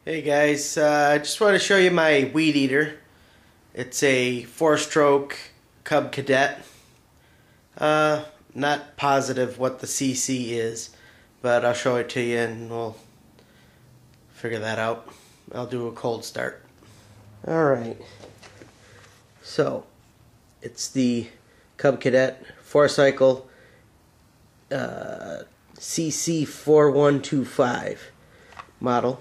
Hey guys, I just want to show you my weed eater. It's a 4-stroke Cub Cadet. Not positive what the CC is, but I'll show it to you and we'll figure that out. I'll do a cold start. Alright, so it's the Cub Cadet 4-cycle CC 4125 model.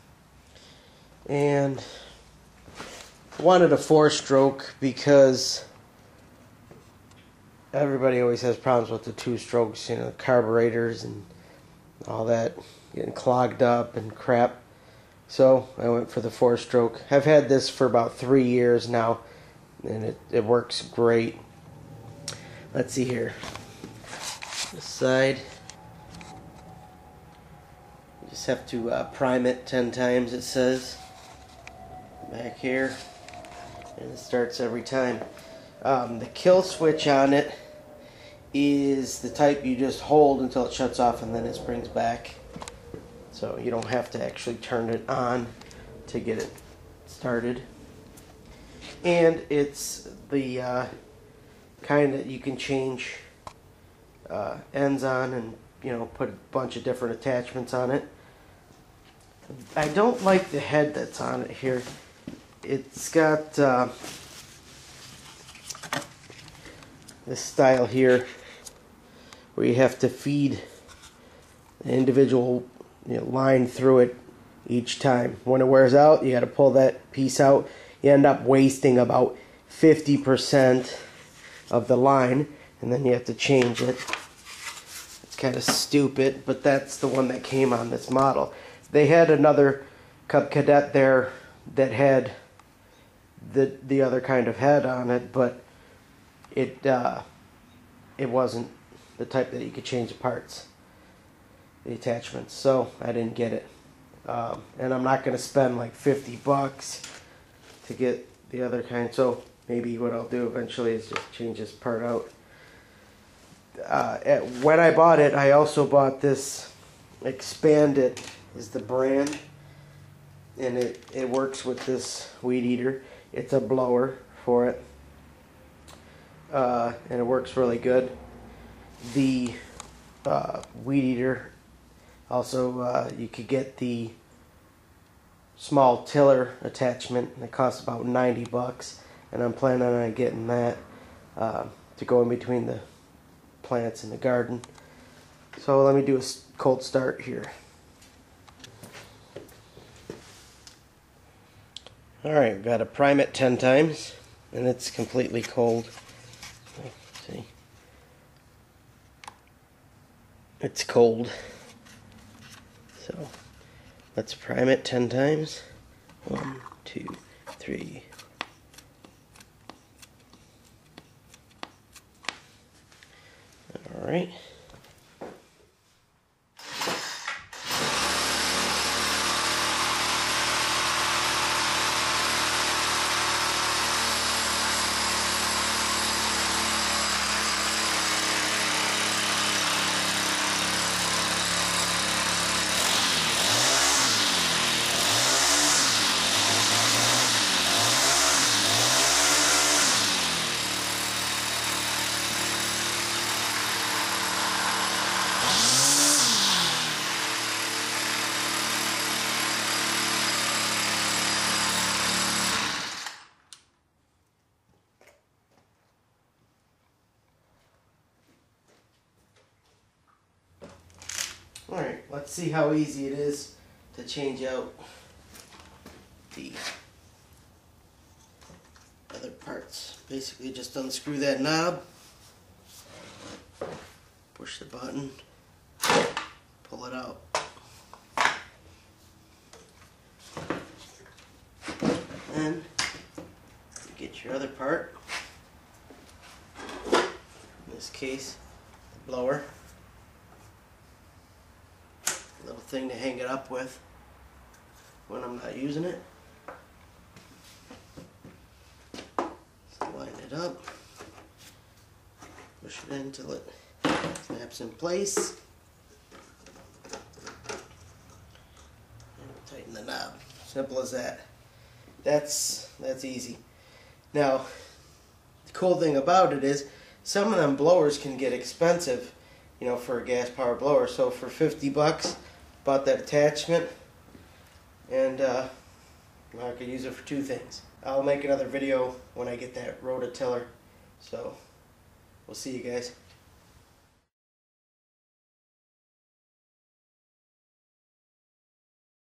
And I wanted a 4-stroke because everybody always has problems with the 2-strokes, you know, carburetors and all that getting clogged up and crap. So I went for the 4-stroke. I've had this for about 3 years now, and it works great. Let's see here. This side, you just have to prime it 10 times, it says. Back here, and it starts every time. The kill switch on it is the type you just hold until it shuts off and then it springs back, so you don't have to actually turn it on to get it started. And it's the kind that you can change ends on, and you know, put a bunch of different attachments on it. I don't like the head that's on it here. It's got this style here where you have to feed an individual, you know, line through it each time. When it wears out, you got to pull that piece out. You end up wasting about 50% of the line, and then you have to change it. It's kind of stupid, but that's the one that came on this model. They had another Cub Cadet there that had the other kind of head on it, but it wasn't the type that you could change the parts, the attachments, so I didn't get it. And I'm not going to spend like $50 to get the other kind, so maybe what I'll do eventually is just change this part out. When I bought it, I also bought this Expanded is the brand, and it works with this weed eater. It's a blower for it, and it works really good. The weed eater also, you could get the small tiller attachment that costs about $90, and I'm planning on getting that to go in between the plants in the garden. So let me do a cold start here. Alright, we've got to prime it 10 times, and it's completely cold. See? It's cold. So, let's prime it 10 times. 1, 2, 3. Alright. Alright, let's see how easy it is to change out the other parts. Basically just unscrew that knob, push the button, pull it out. Then you get your other part, in this case the blower. Little thing to hang it up with when I'm not using it. So line it up, push it in until it snaps in place, and tighten the knob. Simple as that. That's easy. Now, the cool thing about it is some of them blowers can get expensive, you know, for a gas powered blower. So for 50 bucks, bought that attachment, and I could use it for two things. I'll make another video when I get that rototiller. So we'll see you guys.